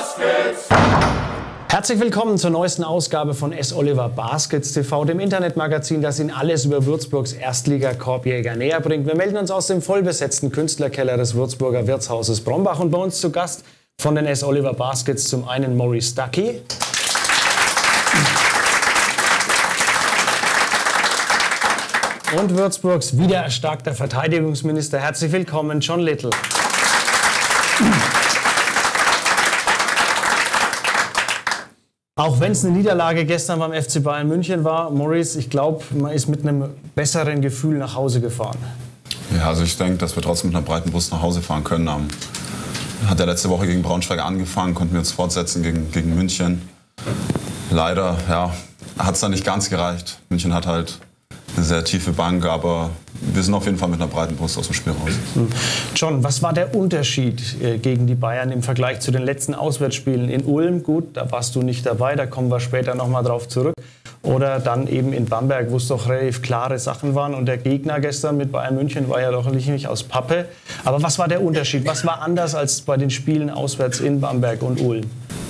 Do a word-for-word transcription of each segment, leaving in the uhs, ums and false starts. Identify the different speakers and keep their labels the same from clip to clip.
Speaker 1: Baskets!
Speaker 2: Herzlich willkommen zur neuesten Ausgabe von S. Oliver Baskets T V, dem Internetmagazin, das Ihnen alles über Würzburgs Erstliga-Korbjäger näher bringt. Wir melden uns aus dem vollbesetzten Künstlerkeller des Würzburger Wirtshauses Brombach und bei uns zu Gast von den S. Oliver Baskets zum einen Maurice Stuckey. Und Würzburgs wiedererstarkter Verteidigungsminister. Herzlich willkommen, John Little. Auch wenn es eine Niederlage gestern beim F C Bayern München war, Maurice, ich glaube, man ist mit einem besseren Gefühl nach Hause gefahren.
Speaker 3: Ja, also ich denke, dass wir trotzdem mit einer breiten Brust nach Hause fahren können. Um, hat ja letzte Woche gegen Braunschweig angefangen, konnten wir jetzt fortsetzen gegen, gegen München. Leider ja, hat es dann nicht ganz gereicht. München hat halt eine sehr tiefe Bank, aber wir sind auf jeden Fall mit einer breiten Brust aus dem Spiel raus.
Speaker 2: John, was war der Unterschied äh, gegen die Bayern im Vergleich zu den letzten Auswärtsspielen in Ulm? Gut, da warst du nicht dabei, da kommen wir später nochmal drauf zurück. Oder dann eben in Bamberg, wo es doch relativ klare Sachen waren. Und der Gegner gestern mit Bayern München war ja doch nicht aus Pappe. Aber was war der Unterschied? Was war anders als bei den Spielen auswärts in Bamberg und Ulm?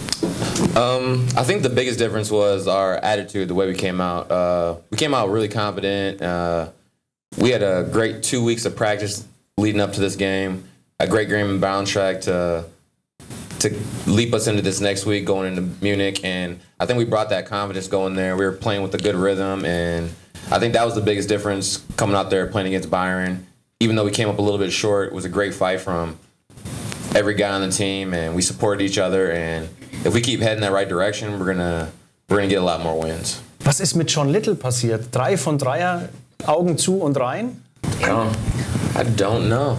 Speaker 4: Um, I think the biggest difference was our attitude, the way we came out. Uh, we came out really confident. Uh, we had a great two weeks of practice leading up to this game. A great game in Braunschweig to to leap us into this next week going into Munich. And I think we brought that confidence going there. We were playing with a good rhythm. And I think that was the biggest difference coming out there playing against Bayern. Even though we came up a little bit short, it was a great fight from every guy on the team. And we supported each other. And if we keep heading that right direction, we're gonna we're gonna get a lot more wins.
Speaker 2: Was ist mit John Little passiert? Drei von Dreier, Augen zu und rein?
Speaker 4: Um, I don't know.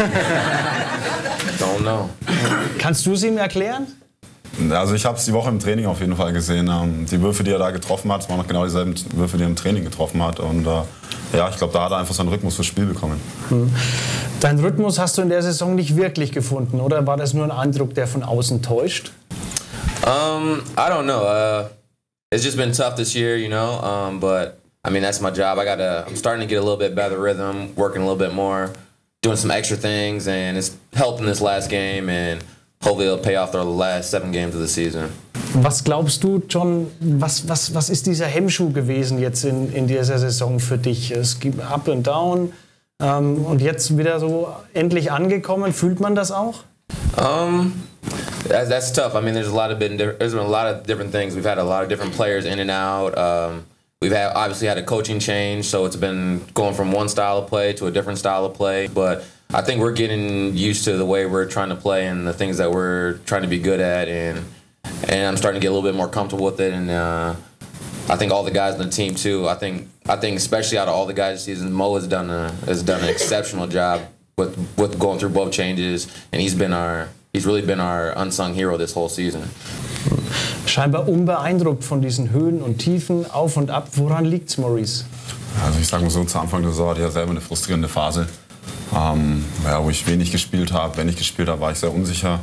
Speaker 4: don't know.
Speaker 2: Kannst du es ihm erklären?
Speaker 3: Also ich habe es die Woche im Training auf jeden Fall gesehen. Die Würfe, die er da getroffen hat, das waren noch genau dieselben Würfe, die er im Training getroffen hat. Und äh, ja, ich glaube, da hat er einfach seinen Rhythmus fürs Spiel bekommen.
Speaker 2: Hm. Deinen Rhythmus hast du in der Saison nicht wirklich gefunden, oder war das nur ein Eindruck, der von außen täuscht?
Speaker 4: Um, I don't know. Uh, it's just been tough this year, you know. Um, but I mean, that's my job. I gotta. I'm starting to get a little bit better rhythm, working a little bit more, doing some extra things, and it's helped in this last game. And hopefully, it'll pay off the last seven games of the season.
Speaker 2: Was glaubst du, John? Was was was ist dieser Hemmschuh gewesen jetzt in in dieser Saison für dich? Es gibt Up and Down ähm, und jetzt wieder so endlich angekommen. Fühlt man das auch?
Speaker 4: Um. That's, that's tough. I mean, there's a lot of been there's been a lot of different things. We've had a lot of different players in and out. Um, we've had obviously had a coaching change, so it's been going from one style of play to a different style of play. But I think we're getting used to the way we're trying to play and the things that we're trying to be good at, and and I'm starting to get a little bit more comfortable with it. And uh, I think all the guys on the team too. I think I think especially out of all the guys this season, Mo has done a has done an exceptional job with with going through both changes, and he's been our He's really been our unsung hero this whole season.
Speaker 2: Scheinbar unbeeindruckt von diesen Höhen und Tiefen, auf und ab. Woran liegt's, Maurice?
Speaker 3: Also ich sage mal so, zu Anfang der Saison hatte ich ja selber eine frustrierende Phase, ähm, ja, wo ich wenig gespielt habe. Wenn ich gespielt habe, war ich sehr unsicher.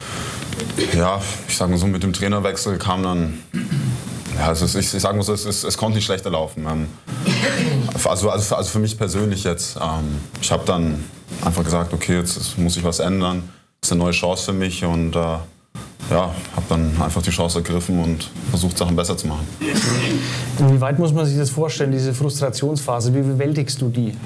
Speaker 3: Ja, ich sage mal so, mit dem Trainerwechsel kam dann, ja, also ich, ich sage mal so, es, es, es konnte nicht schlechter laufen. Ähm, also, also, also für mich persönlich jetzt, ähm, ich habe dann einfach gesagt, okay, jetzt, jetzt muss ich was ändern. Das ist eine neue Chance für mich und äh, ja, habe dann einfach die Chance ergriffen und versucht, Sachen besser zu machen.
Speaker 2: Inwieweit muss man sich das vorstellen, diese Frustrationsphase? Wie bewältigst du die?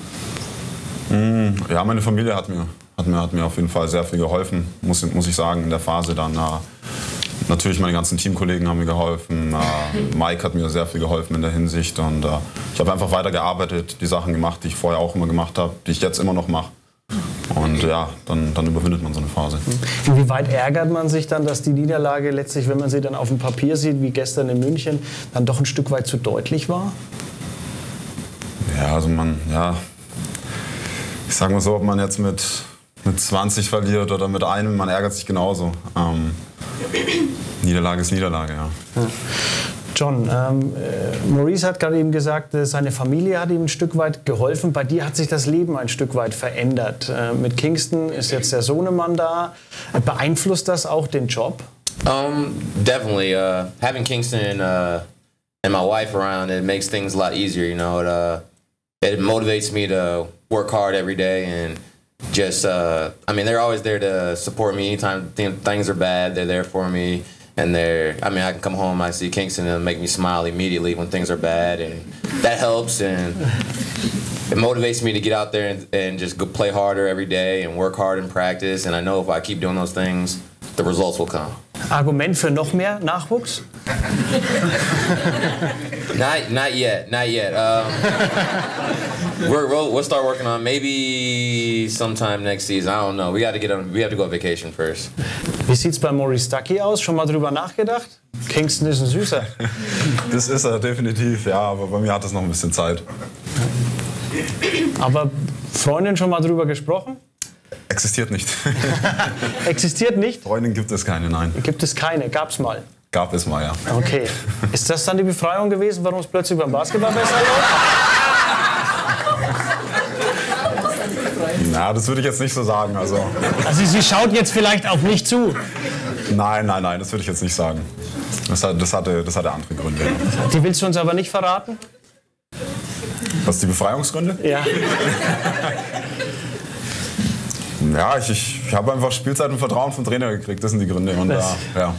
Speaker 3: Mm, ja, meine Familie hat mir, hat, mir, hat mir auf jeden Fall sehr viel geholfen, muss, muss ich sagen, in der Phase dann. Äh, natürlich meine ganzen Teamkollegen haben mir geholfen, äh, Mike hat mir sehr viel geholfen in der Hinsicht und äh, ich habe einfach weitergearbeitet, die Sachen gemacht, die ich vorher auch immer gemacht habe, die ich jetzt immer noch mache. Und ja, dann, dann überwindet man so eine Phase.
Speaker 2: Inwieweit ärgert man sich dann, dass die Niederlage letztlich, wenn man sie dann auf dem Papier sieht, wie gestern in München, dann doch ein Stück weit zu deutlich war?
Speaker 3: Ja, also man, ja, ich sag mal so, ob man jetzt mit, mit zwanzig verliert oder mit einem, man ärgert sich genauso. Ähm, Niederlage ist Niederlage, ja.
Speaker 2: ja. John, ähm, äh, Maurice hat gerade eben gesagt, äh, seine Familie hat ihm ein Stück weit geholfen. Bei dir hat sich das Leben ein Stück weit verändert. Äh, mit Kingston ist jetzt der Sohnemann da. Äh, beeinflusst das auch den Job?
Speaker 4: Um, definitely. Uh, having Kingston uh, and my wife around, it makes things a lot easier. You know, it, uh, it motivates me to work hard every day, and just, uh, I mean, they're always there to support me anytime th- things are bad. They're there for me. And they're, I mean, I can come home, I see Kingston, and it'll make me smile immediately when things are bad. And that helps. And it motivates me to get out there and, and just go play harder every day and work hard in practice. And I know if I keep doing those things, the results will come.
Speaker 2: Argument für noch mehr Nachwuchs?
Speaker 4: Not, not yet, not yet. Um, we're, we'll, we'll start working on maybe sometime next season. I don't know. We got to get on. We have to go on vacation first.
Speaker 2: Wie sieht's bei Maurice Stuckey aus? Schon mal drüber nachgedacht? Kingston ist ein Süßer.
Speaker 3: Das ist er definitiv, ja. Aber bei mir hat das noch ein bisschen Zeit.
Speaker 2: Aber Freundin schon mal drüber gesprochen?
Speaker 3: Existiert nicht.
Speaker 2: Existiert nicht?
Speaker 3: Freundin gibt es keine, nein.
Speaker 2: Gibt es keine? Gab's mal?
Speaker 3: Gab es mal, ja.
Speaker 2: Okay. Ist das dann die Befreiung gewesen, warum es plötzlich beim Basketball besser läuft?
Speaker 3: Na, das würde ich jetzt nicht so sagen. Also,
Speaker 2: also sie schaut jetzt vielleicht auch nicht zu.
Speaker 3: Nein, nein, nein, das würde ich jetzt nicht sagen. Das, hat, das, hatte, das hatte andere Gründe.
Speaker 2: Die willst du uns aber nicht verraten?
Speaker 3: Was, die Befreiungsgründe?
Speaker 2: Ja.
Speaker 3: Ja, ich, ich, ich habe einfach Spielzeit und Vertrauen vom Trainer gekriegt. Das sind die Gründe. Und, äh, ja.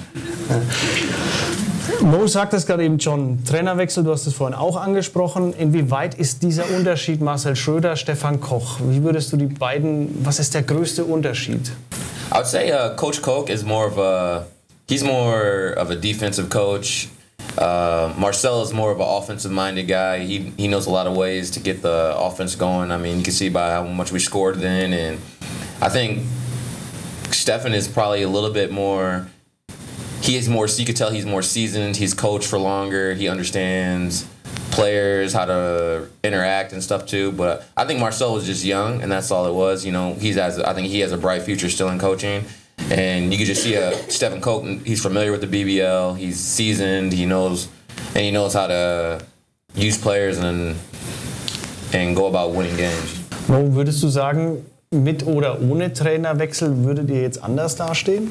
Speaker 2: Mo sagt es gerade eben schon, Trainerwechsel, du hast es vorhin auch angesprochen. Inwieweit ist dieser Unterschied Marcel Schröder, Stefan Koch? Wie würdest du die beiden, was ist der größte Unterschied?
Speaker 4: I would say uh, Coach Koch is more of a, he's more of a defensive coach. Uh, Marcel is more of an offensive-minded guy. He he knows a lot of ways to get the offense going. I mean, you can see by how much we scored then, and I think Stefan is probably a little bit more. He is more. You could tell he's more seasoned. He's coached for longer. He understands players, how to interact and stuff too. But I think Marcel was just young, and that's all it was. You know, he's as I think he has a bright future still in coaching. And you can just see a Stefan Koch. He's familiar with the B B L. He's seasoned. He knows, and he knows how to use players and and go about winning games.
Speaker 2: Mo, würdest du sagen, mit oder ohne Trainerwechsel würdet ihr jetzt anders dastehen?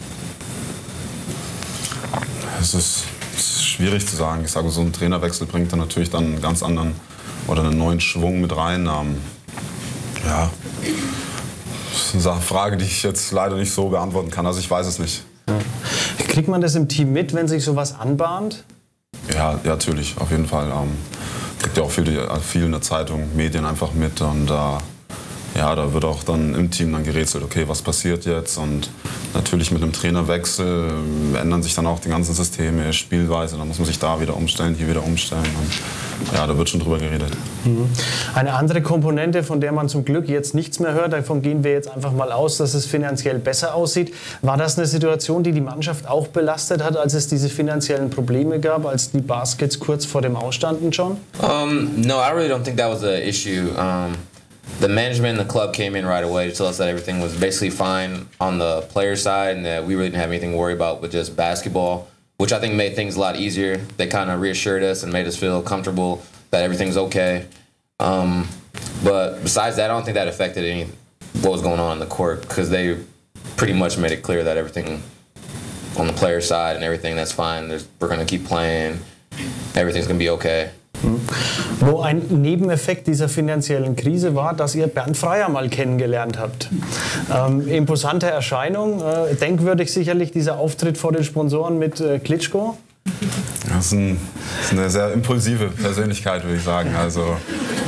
Speaker 3: Es ist, es ist schwierig zu sagen. Ich sage, so ein Trainerwechsel bringt dann natürlich dann einen ganz anderen oder einen neuen Schwung mit rein. Ähm, ja. Das ist eine Frage, die ich jetzt leider nicht so beantworten kann. Also ich weiß es nicht.
Speaker 2: Ja. Kriegt man das im Team mit, wenn sich sowas anbahnt?
Speaker 3: Ja, ja, natürlich, auf jeden Fall. Ähm, kriegt ja auch viel, viel in der Zeitung, Medien einfach mit. Und äh, ja, da wird auch dann im Team dann gerätselt, okay, was passiert jetzt? Und natürlich mit dem Trainerwechsel ändern sich dann auch die ganzen Systeme, Spielweise. Da muss man sich da wieder umstellen, hier wieder umstellen. Und ja, da wird schon drüber geredet.
Speaker 2: Eine andere Komponente, von der man zum Glück jetzt nichts mehr hört, davon gehen wir jetzt einfach mal aus, dass es finanziell besser aussieht. War das eine Situation, die die Mannschaft auch belastet hat, als es diese finanziellen Probleme gab, als die Baskets kurz vor dem Ausstanden schon?
Speaker 4: Um, no, I really don't think that was an issue. Um, the management and the club came in right away to tell us that everything was basically fine on the player side and that we really didn't have anything to worry about with just basketball, which I think made things a lot easier. They kind of reassured us and made us feel comfortable that everything's okay. Um, but besides that, I don't think that affected any what was going on in the court because they pretty much made it clear that everything on the player side and everything, that's fine. There's, we're going to keep playing. Everything's going to be okay.
Speaker 2: Wo ein Nebeneffekt dieser finanziellen Krise war, dass ihr Bernd Freier mal kennengelernt habt. Ähm, imposante Erscheinung, äh, denkwürdig sicherlich dieser Auftritt vor den Sponsoren mit äh, Klitschko.
Speaker 3: Das ist, ein, das ist eine sehr impulsive Persönlichkeit, würde ich sagen. Also,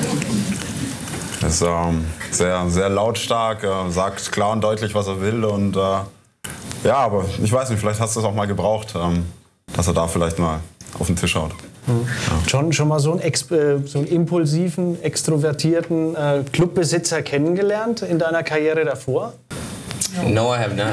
Speaker 3: er ist ähm, sehr, sehr lautstark, äh, sagt klar und deutlich, was er will. Und, äh, ja, aber ich weiß nicht, vielleicht hast du es auch mal gebraucht, ähm, dass er da vielleicht mal auf den Tisch haut.
Speaker 2: Mhm. Ja. Schon, schon mal so einen, Ex äh, so einen impulsiven, extrovertierten äh, Clubbesitzer kennengelernt in deiner Karriere davor?
Speaker 4: No, I have not.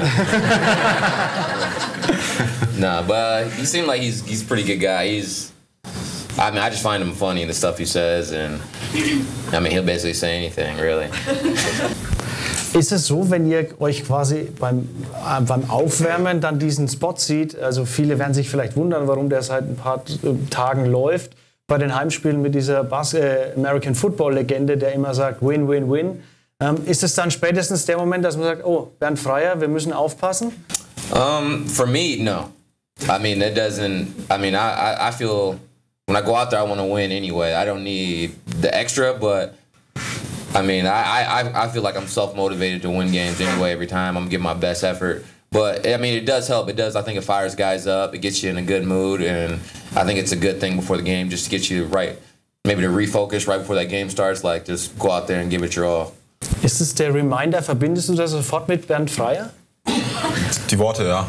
Speaker 4: Nah, but he seemed like he's he's a pretty good guy. He's, I mean, I just find him funny, the stuff he says, and I mean, he'll basically say anything, really.
Speaker 2: Ist es so, wenn ihr euch quasi beim, äh, beim Aufwärmen dann diesen Spot sieht, also viele werden sich vielleicht wundern, warum der seit ein paar äh, Tagen läuft, bei den Heimspielen mit dieser Bas äh, American Football-Legende, der immer sagt, win, win, win. Ähm, ist es dann spätestens der Moment, dass man sagt, oh, Bernd Freier, wir müssen aufpassen?
Speaker 4: Um, for me, no. I mean, that doesn't, I mean, I, I, I feel, when I go out there, I want to win anyway. I don't need the extra, but I mean, I, I, I feel like I'm self-motivated to win games anyway every time. I'm going to give my best effort. But, I mean, it does help. It does. I think it fires guys up. It gets you in a good mood. And I think it's a good thing before the game just to get you right, maybe to refocus right before that game starts. Like, just go out there and give it your all.
Speaker 2: Ist es der Reminder? Verbindest du das sofort mit Bernd Freier?
Speaker 3: Die Worte, ja.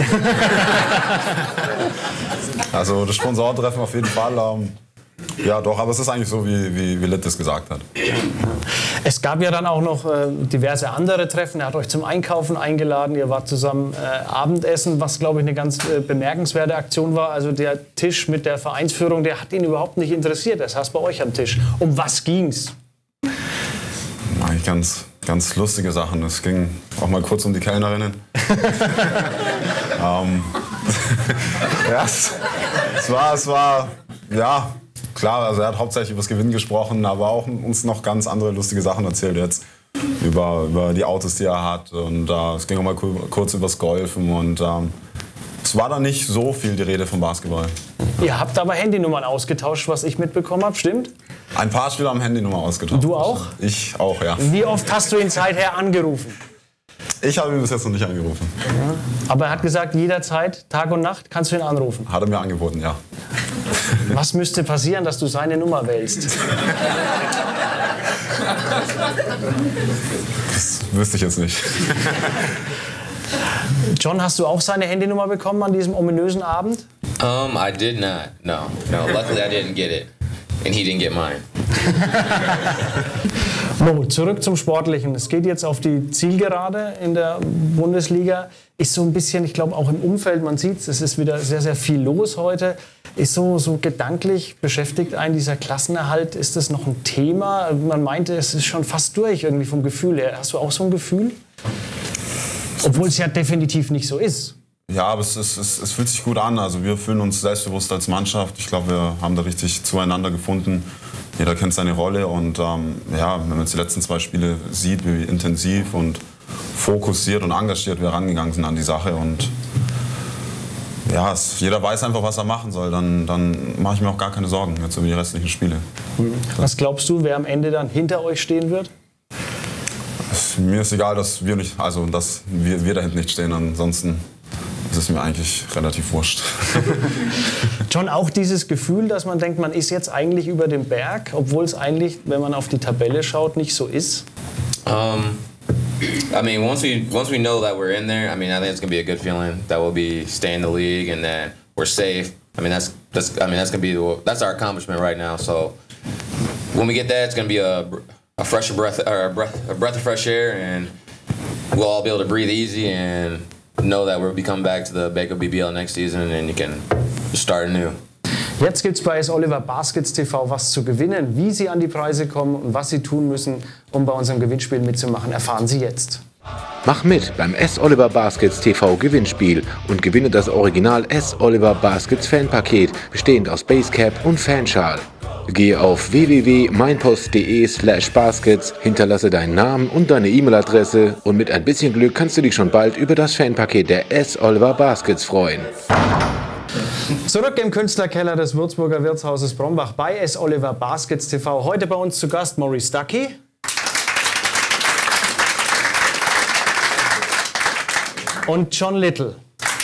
Speaker 3: Also das Sponsorentreffen auf jeden Fall. Ähm, ja, doch, aber es ist eigentlich so, wie, wie, wie Litt es gesagt hat.
Speaker 2: Es gab ja dann auch noch äh, diverse andere Treffen. Er hat euch zum Einkaufen eingeladen. Ihr wart zusammen äh, Abendessen, was, glaube ich, eine ganz äh, bemerkenswerte Aktion war. Also der Tisch mit der Vereinsführung, der hat ihn überhaupt nicht interessiert. Er saß bei euch am Tisch. Um was ging's?
Speaker 3: Eigentlich ganz, ganz lustige Sachen. Es ging auch mal kurz um die Kellnerinnen. ähm, ja, es, es war, es war, ja, klar, also er hat hauptsächlich über das Gewinn gesprochen, aber auch uns noch ganz andere lustige Sachen erzählt jetzt. Über, über die Autos, die er hat. Und äh, es ging auch mal kurz über das Golfen. Und ähm, es war dann nicht so viel die Rede vom Basketball.
Speaker 2: Ihr habt aber Handynummern ausgetauscht, was ich mitbekommen habe, stimmt?
Speaker 3: Ein paar Spieler haben Handynummer ausgetauscht.
Speaker 2: Du auch?
Speaker 3: Ich auch, ja.
Speaker 2: Wie oft hast du ihn seither angerufen?
Speaker 3: Ich habe ihn bis jetzt noch nicht angerufen.
Speaker 2: Ja. Aber er hat gesagt, jederzeit, Tag und Nacht, kannst du ihn anrufen.
Speaker 3: Hat er mir angeboten, ja.
Speaker 2: Was müsste passieren, dass du seine Nummer wählst?
Speaker 3: Das wüsste ich jetzt nicht.
Speaker 2: John, hast du auch seine Handynummer bekommen an diesem ominösen Abend?
Speaker 4: Um, I did not. No, no. Luckily, I didn't get it, and he didn't get mine.
Speaker 2: Mo, zurück zum Sportlichen. Es geht jetzt auf die Zielgerade in der Bundesliga. Ist so ein bisschen, ich glaube auch im Umfeld, man sieht es, es ist wieder sehr, sehr viel los heute. Ist so, so gedanklich beschäftigt einen dieser Klassenerhalt? Ist das noch ein Thema? Man meinte, es ist schon fast durch irgendwie vom Gefühl her. Hast du auch so ein Gefühl? Obwohl es ja definitiv nicht so ist.
Speaker 3: Ja, aber es, ist, es, es fühlt sich gut an. Also wir fühlen uns selbstbewusst als Mannschaft. Ich glaube, wir haben da richtig zueinander gefunden. Jeder kennt seine Rolle. Und ähm, ja, wenn man jetzt die letzten zwei Spiele sieht, wie intensiv und fokussiert und engagiert wir rangegangen sind an die Sache. Und ja, es, jeder weiß einfach, was er machen soll. Dann, dann mache ich mir auch gar keine Sorgen jetzt über die restlichen Spiele.
Speaker 2: Was glaubst du, wer am Ende dann hinter euch stehen wird?
Speaker 3: Es, mir ist egal, dass wir nicht, also dass wir, wir da hinten nicht stehen. Ansonsten ist es mir eigentlich relativ wurscht.
Speaker 2: John, auch dieses Gefühl, dass man denkt, man ist jetzt eigentlich über dem Berg, obwohl es eigentlich, wenn man auf die Tabelle schaut, nicht so ist?
Speaker 4: Um, I mean, once we once we know that we're in there, I mean, I think it's gonna be a good feeling that we'll be staying in the league and that we're safe. I mean, that's that's I mean, that's gonna be the, that's our accomplishment right now. So when we get that, it's gonna be a a fresher breath or a breath a breath of fresh air, and we'll all be able to breathe easy and know that we'll be coming back to the Baker B B L next season, and you can start anew.
Speaker 2: Jetzt gibt es bei S. Oliver Baskets T V was zu gewinnen. Wie Sie an die Preise kommen und was Sie tun müssen, um bei unserem Gewinnspiel mitzumachen, erfahren Sie jetzt.
Speaker 1: Mach mit beim S. Oliver Baskets T V Gewinnspiel und gewinne das Original S. Oliver Baskets Fanpaket, bestehend aus Basecap und Fanschal. Gehe auf w w w punkt meinpost punkt de slash baskets, hinterlasse deinen Namen und deine E-Mail-Adresse und mit ein bisschen Glück kannst du dich schon bald über das Fanpaket der S. Oliver Baskets freuen.
Speaker 2: Zurück im Künstlerkeller des Würzburger Wirtshauses Brombach bei S. Oliver Baskets T V. Heute bei uns zu Gast Maurice Stuckey. Und John Little.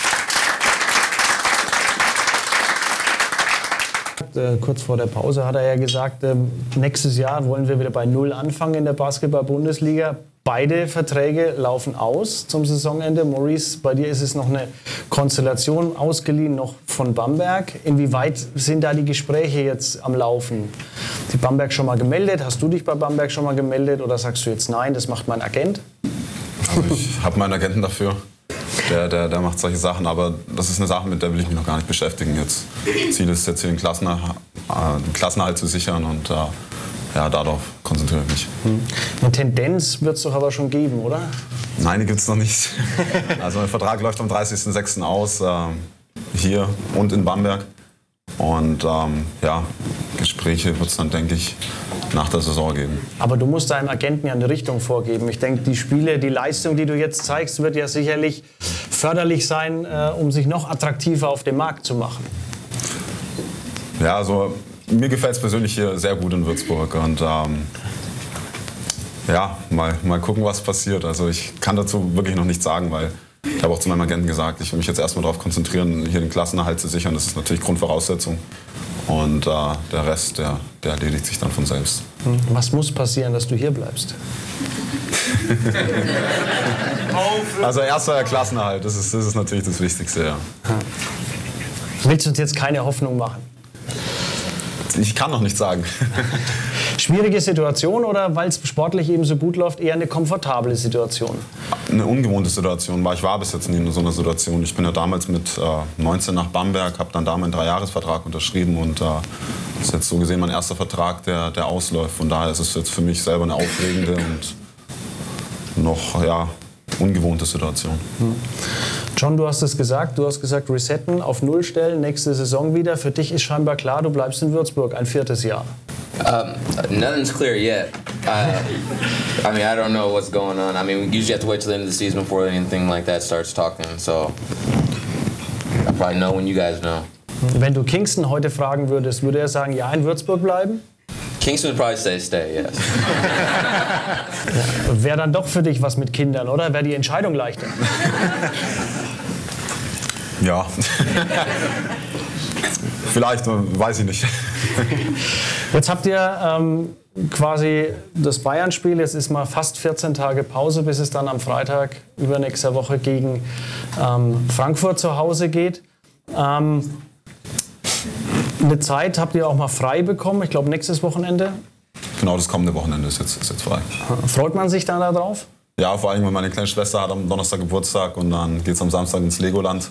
Speaker 2: Äh, kurz vor der Pause hat er ja gesagt, äh, nächstes Jahr wollen wir wieder bei Null anfangen in der Basketball-Bundesliga. Beide Verträge laufen aus zum Saisonende. Maurice, bei dir ist es noch eine Konstellation ausgeliehen, noch von Bamberg. Inwieweit sind da die Gespräche jetzt am Laufen? Die Bamberg schon mal gemeldet? Hast du dich bei Bamberg schon mal gemeldet? Oder sagst du jetzt nein, das macht mein Agent?
Speaker 3: Also ich habe meinen Agenten dafür. Der, der, der macht solche Sachen, aber das ist eine Sache, mit der will ich mich noch gar nicht beschäftigen. Jetzt Ziel ist jetzt hier den, Klassenerhalt, äh, den Klassenerhalt zu sichern und äh, ja, darauf konzentriere ich mich.
Speaker 2: Eine Tendenz wird es doch aber schon geben, oder?
Speaker 3: Nein, die gibt es noch nicht. Also mein Vertrag läuft am dreißigsten sechsten aus, äh, hier und in Bamberg. Und ähm, ja, Gespräche wird es dann, denke ich, nach der Saison geben.
Speaker 2: Aber du musst deinem Agenten ja eine Richtung vorgeben. Ich denke, die Spiele, die Leistung, die du jetzt zeigst, wird ja sicherlich förderlich sein, äh, um sich noch attraktiver auf dem Markt zu machen.
Speaker 3: Ja, also mir gefällt es persönlich hier sehr gut in Würzburg. Und ähm, ja, mal, mal gucken, was passiert. Also ich kann dazu wirklich noch nichts sagen, weil ich habe auch zu meinem Agenten gesagt, ich will mich jetzt erstmal darauf konzentrieren, hier den Klassenerhalt zu sichern. Das ist natürlich Grundvoraussetzung. Und äh, der Rest, der, der erledigt sich dann von selbst.
Speaker 2: Was muss passieren, dass du hier bleibst?
Speaker 3: Also erster Klassenerhalt, das ist, das ist natürlich das Wichtigste, ja.
Speaker 2: Willst du uns jetzt keine Hoffnung machen?
Speaker 3: Ich kann noch nichts sagen.
Speaker 2: Schwierige Situation oder weil es sportlich eben so gut läuft, eher eine komfortable Situation?
Speaker 3: Eine ungewohnte Situation, weil ich war bis jetzt nie in so einer Situation. Ich bin ja damals mit äh, neunzehn nach Bamberg, habe dann da meinen Dreijahresvertrag unterschrieben und äh, das ist jetzt so gesehen mein erster Vertrag, der, der ausläuft. Von daher ist es jetzt für mich selber eine aufregende und noch ja, ungewohnte Situation.
Speaker 2: Hm. John, du hast es gesagt, du hast gesagt, resetten, auf Null stellen, nächste Saison wieder. Für dich ist scheinbar klar, du bleibst in Würzburg ein viertes Jahr.
Speaker 4: Um, nothing's clear yet. Uh, I mean, I don't know what's going on. I mean, we usually have to wait till the end of the season before anything like that starts talking. So I probably know when you guys know.
Speaker 2: Wenn du Kingston heute fragen würdest, würde er sagen, ja, in Würzburg bleiben?
Speaker 4: Kingston would probably say stay, yes.
Speaker 2: Ja, wäre dann doch für dich was mit Kindern, oder? Wäre die Entscheidung leichter?
Speaker 3: Ja. Vielleicht, weiß ich nicht.
Speaker 2: Jetzt habt ihr ähm, quasi das Bayern-Spiel, jetzt ist mal fast vierzehn Tage Pause, bis es dann am Freitag übernächster Woche gegen ähm, Frankfurt zu Hause geht. Ähm, eine Zeit habt ihr auch mal frei bekommen, ich glaube nächstes Wochenende.
Speaker 3: Genau, das kommende Wochenende ist jetzt, ist jetzt frei.
Speaker 2: Freut man sich dann darauf?
Speaker 3: Ja, vor allem, weil meine kleine Schwester hat am Donnerstag Geburtstag und dann geht es am Samstag ins Legoland.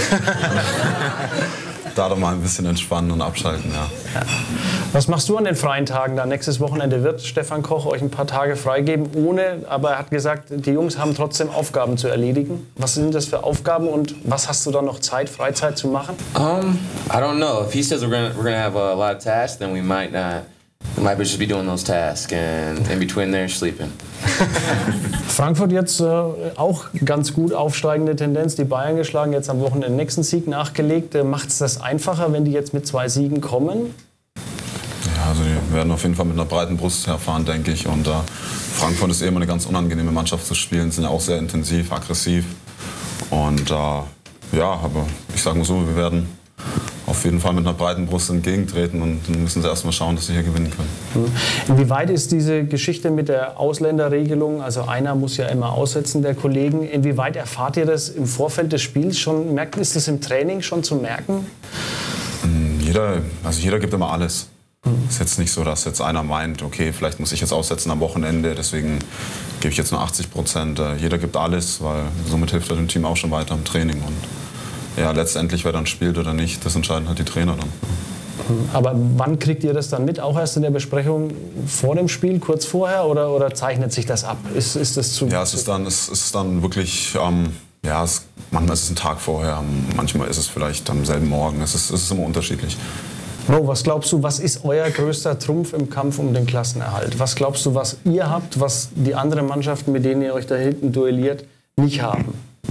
Speaker 3: Da doch mal ein bisschen entspannen und abschalten, ja.
Speaker 2: Ja. Was machst du an den freien Tagen da? Nächstes Wochenende wird Stefan Koch euch ein paar Tage freigeben, ohne, aber er hat gesagt, die Jungs haben trotzdem Aufgaben zu erledigen. Was sind das für Aufgaben und was hast du dann noch Zeit, Freizeit zu machen?
Speaker 4: Um, I don't know. If he says we're gonna we're gonna have a lot of tasks, then we might not. We might just be doing those tasks and in between there sleeping.
Speaker 2: Frankfurt jetzt äh, auch ganz gut aufsteigende Tendenz, die Bayern geschlagen, jetzt am Wochenende den nächsten Sieg nachgelegt. Äh, Macht es das einfacher, wenn die jetzt mit zwei Siegen kommen?
Speaker 3: Ja, also die werden auf jeden Fall mit einer breiten Brust herfahren, denke ich. Und äh, Frankfurt ist eh immer eine ganz unangenehme Mannschaft zu spielen, sind ja auch sehr intensiv, aggressiv. Und äh, ja, aber ich sage mal so, wir werden auf jeden Fall mit einer breiten Brust entgegentreten und dann müssen sie erst mal schauen, dass sie hier gewinnen können.
Speaker 2: Inwieweit ist diese Geschichte mit der Ausländerregelung, also einer muss ja immer aussetzen, der Kollegen, inwieweit erfahrt ihr das im Vorfeld des Spiels schon? Merkt, ist das im Training schon zu merken?
Speaker 3: Jeder, also jeder gibt immer alles. Es ist jetzt nicht so, dass jetzt einer meint, okay, vielleicht muss ich jetzt aussetzen am Wochenende, deswegen gebe ich jetzt nur achtzig Prozent. Jeder gibt alles, weil somit hilft er dem Team auch schon weiter im Training. Und ja, letztendlich, wer dann spielt oder nicht, das entscheiden halt die Trainer dann.
Speaker 2: Aber wann kriegt ihr das dann mit? Auch erst in der Besprechung vor dem Spiel, kurz vorher, oder, oder zeichnet sich das ab? Ist, ist das zu
Speaker 3: ja, es ist dann, es ist dann wirklich, ähm, ja, es, manchmal ist es ein Tag vorher, manchmal ist es vielleicht am selben Morgen, es ist, es ist immer unterschiedlich.
Speaker 2: Mo, was glaubst du, was ist euer größter Trumpf im Kampf um den Klassenerhalt? Was glaubst du, was ihr habt, was die anderen Mannschaften, mit denen ihr euch da hinten duelliert, nicht haben?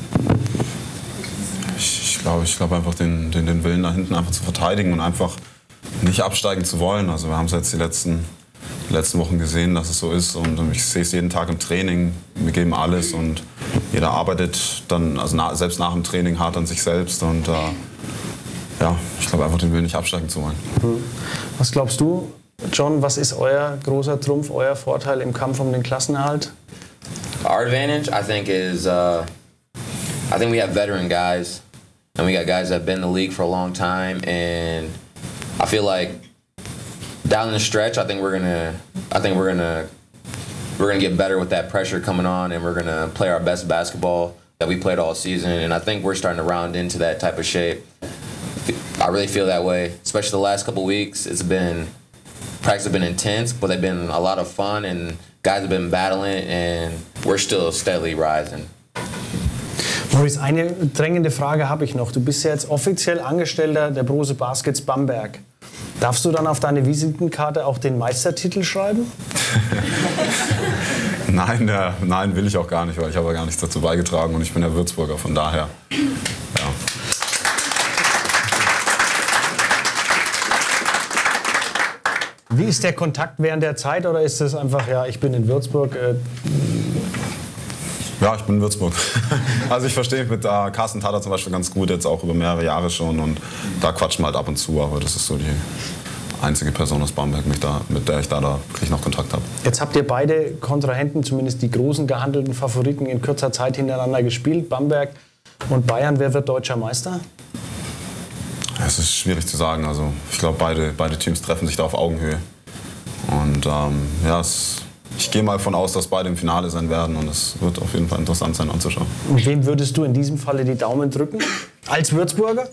Speaker 3: Ich glaube, ich glaube einfach den, den, den Willen da hinten einfach zu verteidigen und einfach nicht absteigen zu wollen. Also wir haben es jetzt die letzten, die letzten Wochen gesehen, dass es so ist und ich sehe es jeden Tag im Training. Wir geben alles und jeder arbeitet dann, also na, selbst nach dem Training hart an sich selbst und äh, ja, ich glaube einfach den Willen nicht absteigen zu wollen.
Speaker 2: Was glaubst du, John, was ist euer großer Trumpf, euer Vorteil im Kampf um den Klassenerhalt?
Speaker 4: Our advantage, I think, is uh, I think we have veteran guys. And we got guys that have been in the league for a long time, and I feel like down the stretch, I think we're gonna, I think we're gonna, we're gonna get better with that pressure coming on, and we're gonna play our best basketball that we played all season. And I think we're starting to round into that type of shape. I really feel that way, especially the last couple weeks. It's been practice have been intense, but they've been a lot of fun, and guys have been battling, and we're still steadily rising.
Speaker 2: Maurice, eine drängende Frage habe ich noch. Du bist ja jetzt offiziell Angestellter der Brose Baskets Bamberg. Darfst du dann auf deine Visitenkarte auch den Meistertitel schreiben?
Speaker 3: Nein, äh, nein, will ich auch gar nicht, weil ich habe ja gar nichts dazu beigetragen und ich bin ja Würzburger, von daher. Ja.
Speaker 2: Wie ist der Kontakt während der Zeit oder ist es einfach, ja, ich bin in Würzburg? Äh
Speaker 3: Ja, ich bin in Würzburg. Also ich verstehe mit äh, Carsten Tatter zum Beispiel ganz gut, jetzt auch über mehrere Jahre schon. Und da quatschen wir halt ab und zu, aber das ist so die einzige Person aus Bamberg, mit, da, mit der ich da, da wirklich noch Kontakt habe.
Speaker 2: Jetzt habt ihr beide Kontrahenten, zumindest die großen gehandelten Favoriten, in kürzer Zeit hintereinander gespielt. Bamberg und Bayern. Wer wird deutscher Meister?
Speaker 3: Es ist schwierig zu sagen. Also ich glaube, beide, beide Teams treffen sich da auf Augenhöhe. Und ähm, ja, es, ich gehe mal davon aus, dass beide im Finale sein werden. Und es wird auf jeden Fall interessant sein anzuschauen.
Speaker 2: Und wem würdest du in diesem Falle die Daumen drücken? Als Würzburger?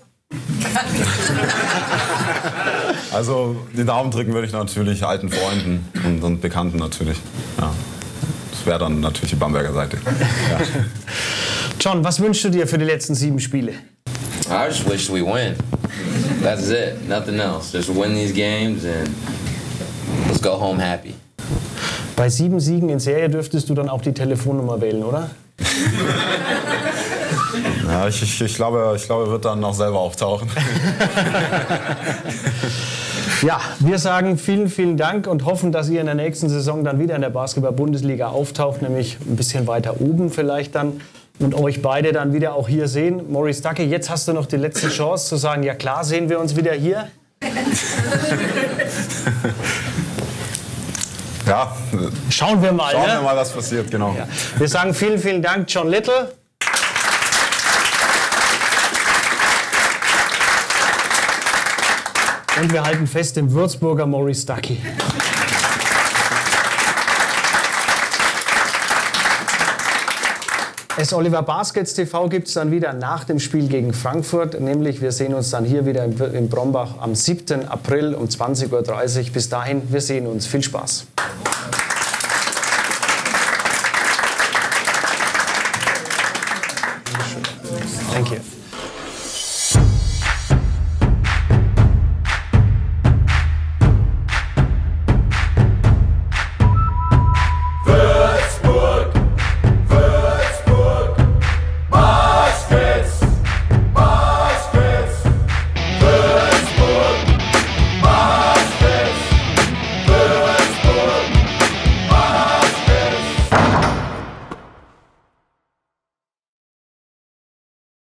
Speaker 3: Also die Daumen drücken würde ich natürlich alten Freunden und, und Bekannten natürlich. Ja. Das wäre dann natürlich die Bamberger Seite. Ja.
Speaker 2: John, was wünschst du dir für die letzten sieben Spiele?
Speaker 4: I just wish we win. That's it. Nothing else. Just win these games and let's go home happy.
Speaker 2: Bei sieben Siegen in Serie dürftest du dann auch die Telefonnummer wählen, oder?
Speaker 3: Ja, ich, ich, ich, glaube, ich glaube, er wird dann noch selber auftauchen.
Speaker 2: Ja, wir sagen vielen, vielen Dank und hoffen, dass ihr in der nächsten Saison dann wieder in der Basketball-Bundesliga auftaucht, nämlich ein bisschen weiter oben vielleicht dann und euch beide dann wieder auch hier sehen. Maurice Dacke, jetzt hast du noch die letzte Chance zu sagen, ja klar, sehen wir uns wieder hier.
Speaker 3: Ja,
Speaker 2: schauen wir mal.
Speaker 3: Schauen
Speaker 2: ne?
Speaker 3: wir mal, was passiert, genau.
Speaker 2: Ja. Wir sagen vielen, vielen Dank, John Little. Und wir halten fest im Würzburger Maurice Dacke. S. Oliver Baskets T V gibt es dann wieder nach dem Spiel gegen Frankfurt. Nämlich wir sehen uns dann hier wieder in Brombach am siebten April um zwanzig Uhr dreißig. Bis dahin, wir sehen uns. Viel Spaß. Thank you.